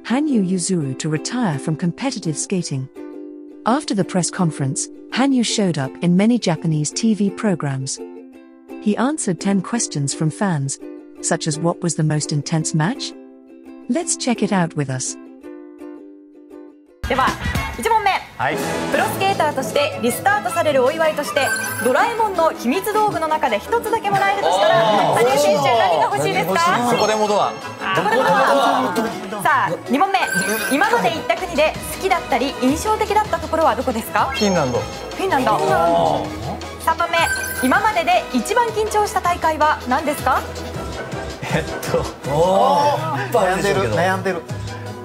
Hanyu Yuzuru to retire from competitive skating. After the press conference, Hanyu showed up in many Japanese TV programs. He answered 10 questions from fans, such as what was the most intense match? Let's check it out with us. では1問目、プロスケーターとしてリスタートされるお祝いとしてドラえもんの秘密道具の中で1つだけもらえるとしたら羽生選手何が欲しいですか？ そこでもドア。 さあ2問目、今まで行った国で好きだったり印象的だったところはどこですか？ フィンランド。 フィンランド。3番目、今までで一番緊張した大会は何ですか？ 悩んでる。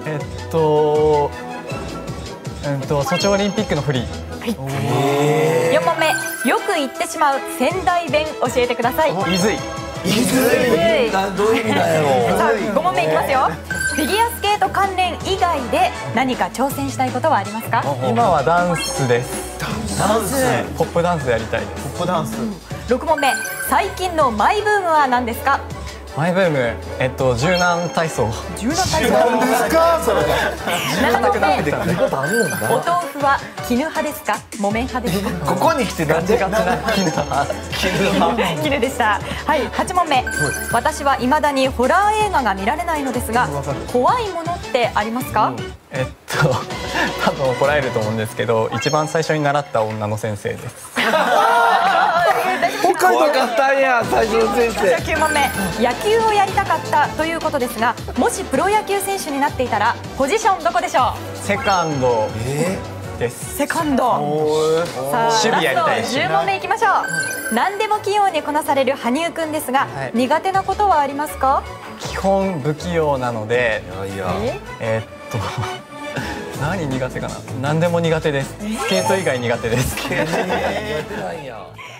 ソチオリンピックのフリー。 4問目、よく言ってしまう仙台弁教えてください。 いずい。 どういう意味だよ。 さあ5問目いきますよ。フィギュアスケート関連以外で何か挑戦したいことはありますか？ 今はダンスです。 ダンス。 ポップダンスやりたいです。 ポップダンス。 6問目、最近のマイブームは何ですか？ マイブーム、柔軟体操。 柔軟体操。 何ですかそれ。 7問目、 見事あるんだ。 お豆腐は絹派ですか？木綿派ですか？ ここに来てガチガチな絹でした。はい、8問目、私は未だにホラー映画が見られないのですが、怖いものってありますか？ 多分怒られると思うんですけど、一番最初に習った女の先生です。 怖かったんや最初の先生。 9問目、野球をやりたかったということですが、もしプロ野球選手になっていたらポジションどこでしょう？ セカンドです。 セカンド。さあ守備やりたいし。 ラスト10問目いきましょう。何でも器用にこなされる羽生くんですが、苦手なことはありますか？ 基本不器用なので、何苦手かな。何でも苦手です。スケート以外苦手です。 苦手なんや。